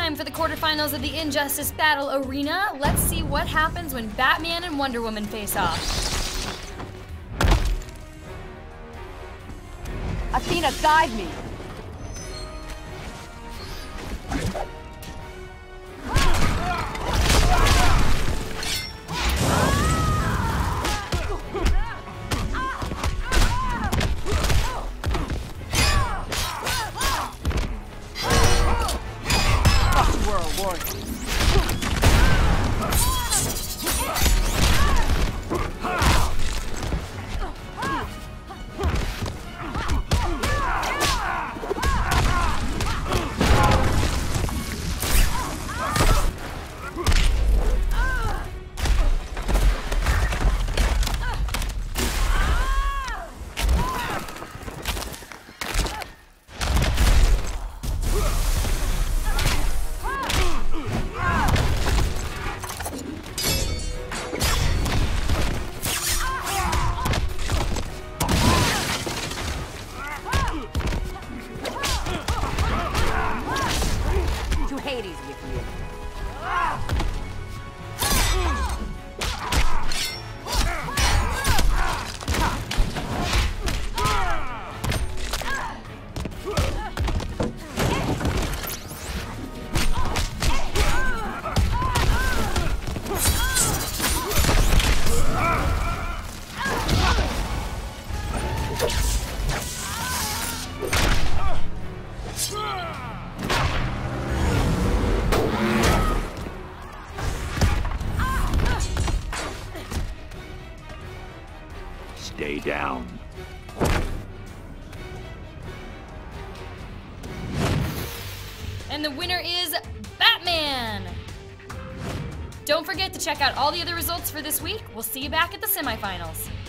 time for the quarterfinals of the Injustice Battle Arena. Let's see what happens when Batman and Wonder Woman face off. Athena, guide me! Hades with you. Stay down. And the winner is Batman! Don't forget to check out all the other results for this week. We'll see you back at the semifinals.